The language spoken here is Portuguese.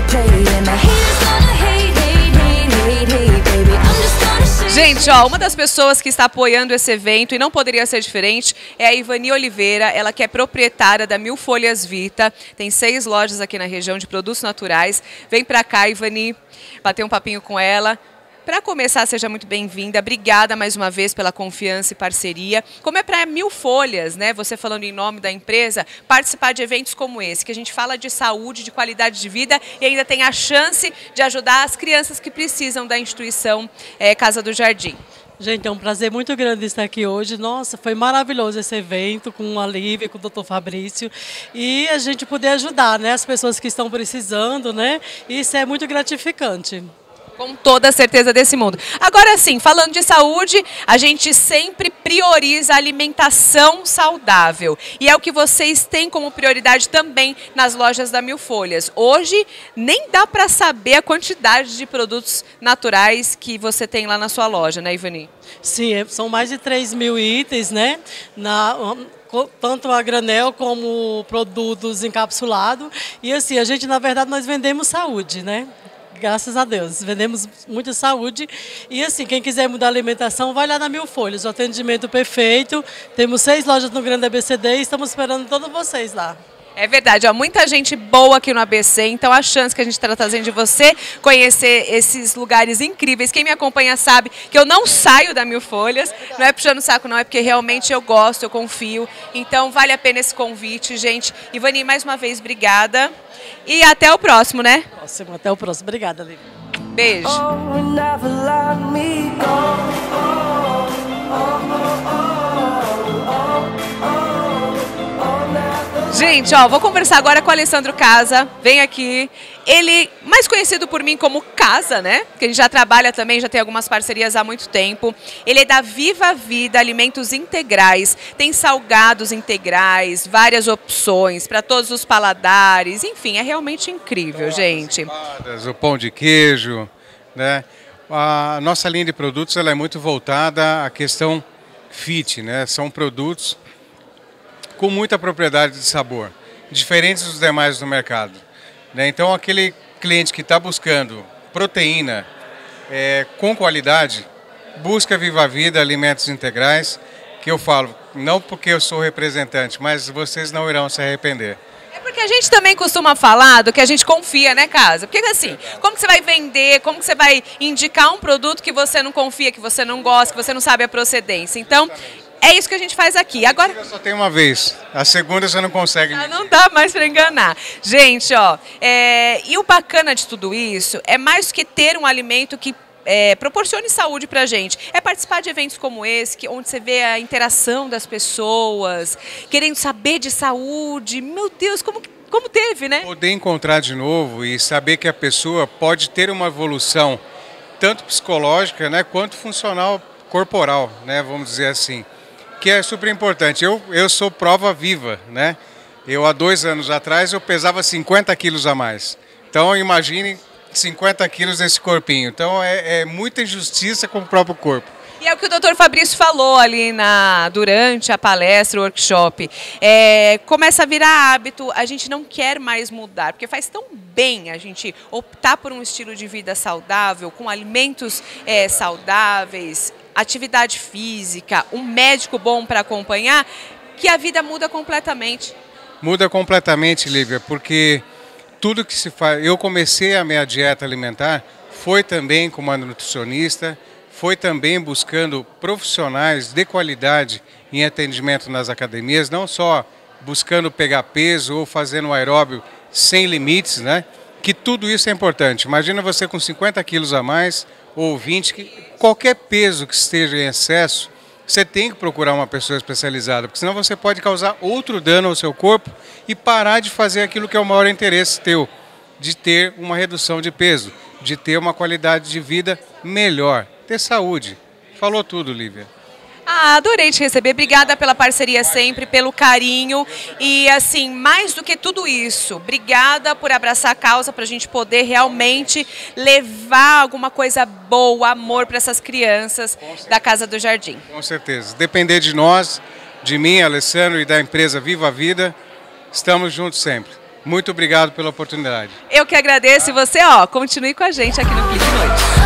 Gente, ó, uma das pessoas que está apoiando esse evento, e não poderia ser diferente, é a Ivani Oliveira. Ela que é proprietária da Mil Folhas Vita, tem 6 lojas aqui na região de produtos naturais. Vem pra cá, Ivani, bater um papinho com ela. Para começar, seja muito bem-vinda. Obrigada mais uma vez pela confiança e parceria. Como é para Mil Folhas, né? Você falando em nome da empresa, participar de eventos como esse, que a gente fala de saúde, de qualidade de vida e ainda tem a chance de ajudar as crianças que precisam da instituição Casa do Jardim. Gente, é um prazer muito grande estar aqui hoje. Nossa, foi maravilhoso esse evento com a Lívia, com o Dr. Fabrício. E a gente poder ajudar, né, as pessoas que estão precisando, né? Isso é muito gratificante. Com toda a certeza desse mundo. Agora sim, falando de saúde, a gente sempre prioriza a alimentação saudável. E é o que vocês têm como prioridade também nas lojas da Mil Folhas. Hoje, nem dá para saber a quantidade de produtos naturais que você tem lá na sua loja, né, Ivani? Sim, são mais de 3.000 itens, né? Tanto a granel como produtos encapsulados. E assim, a gente, na verdade, nós vendemos saúde, né? Graças a Deus, vendemos muita saúde e assim, quem quiser mudar a alimentação, vai lá na Mil Folhas, o atendimento perfeito, temos 6 lojas no Grande ABCD e estamos esperando todos vocês lá. É verdade, há muita gente boa aqui no ABC, então a chance que a gente está trazendo de você conhecer esses lugares incríveis. Quem me acompanha sabe que eu não saio da Mil Folhas, não é puxando o saco não, é porque realmente eu gosto, eu confio. Então vale a pena esse convite, gente. Ivani, mais uma vez, obrigada. E até o próximo, né? Até o próximo. Obrigada, Lívia. Beijo. Gente, ó, vou conversar agora com o Alessandro Casa, vem aqui. Ele, mais conhecido por mim como Casa, né? Que a gente já trabalha também, já tem algumas parcerias há muito tempo. Ele é da Viva Vida Alimentos Integrais, tem salgados integrais, várias opções para todos os paladares, enfim, é realmente incrível, gente. O pão de queijo, né? A nossa linha de produtos ela é muito voltada à questão fit, né? São produtos com muita propriedade de sabor, diferentes dos demais do mercado, né? Então, aquele cliente que está buscando proteína com qualidade, busca Viva Vida Alimentos Integrais, que eu falo, não porque eu sou representante, mas vocês não irão se arrepender. É porque a gente também costuma falar do que a gente confia, né, Casa? Porque assim, como que você vai vender, como que você vai indicar um produto que você não confia, que você não gosta, que você não sabe a procedência? Então, é isso que a gente faz aqui. Agora só tem uma vez, a segunda você não consegue. Não dá mais para enganar. Gente, ó, e o bacana de tudo isso é mais do que ter um alimento que proporcione saúde para a gente. É participar de eventos como esse, onde você vê a interação das pessoas, querendo saber de saúde. Meu Deus, como teve, né? Poder encontrar de novo e saber que a pessoa pode ter uma evolução, tanto psicológica, né, quanto funcional corporal, né, vamos dizer assim. Que é super importante. Eu sou prova viva, né? Eu, há 2 anos atrás, eu pesava 50 quilos a mais. Então, imagine 50 quilos nesse corpinho. Então, é muita injustiça com o próprio corpo. E é o que o Dr. Fabrício falou ali durante a palestra, o workshop. Começa a virar hábito, a gente não quer mais mudar, porque faz tão bem a gente optar por um estilo de vida saudável, com alimentos saudáveis, atividade física, um médico bom para acompanhar, que a vida muda completamente. Muda completamente, Lívia, porque tudo que se faz... Eu comecei a minha dieta alimentar, foi também como nutricionista, foi também buscando profissionais de qualidade em atendimento nas academias, não só buscando pegar peso ou fazendo aeróbio sem limites, né? Que tudo isso é importante. Imagina você com 50 quilos a mais ou 20, qualquer peso que esteja em excesso, você tem que procurar uma pessoa especializada, porque senão você pode causar outro dano ao seu corpo e parar de fazer aquilo que é o maior interesse teu, de ter uma redução de peso, de ter uma qualidade de vida melhor, ter saúde. Falou tudo, Lívia. Adorei te receber, obrigada pela parceria sempre, pelo carinho e assim, mais do que tudo isso, obrigada por abraçar a causa para a gente poder realmente levar alguma coisa boa, amor para essas crianças da Casa do Jardim. Com certeza, depender de nós, de mim, Alessandro e da empresa Viva Vida, estamos juntos sempre. Muito obrigado pela oportunidade. Eu que agradeço e você, ó, continue com a gente aqui no Clique Noite.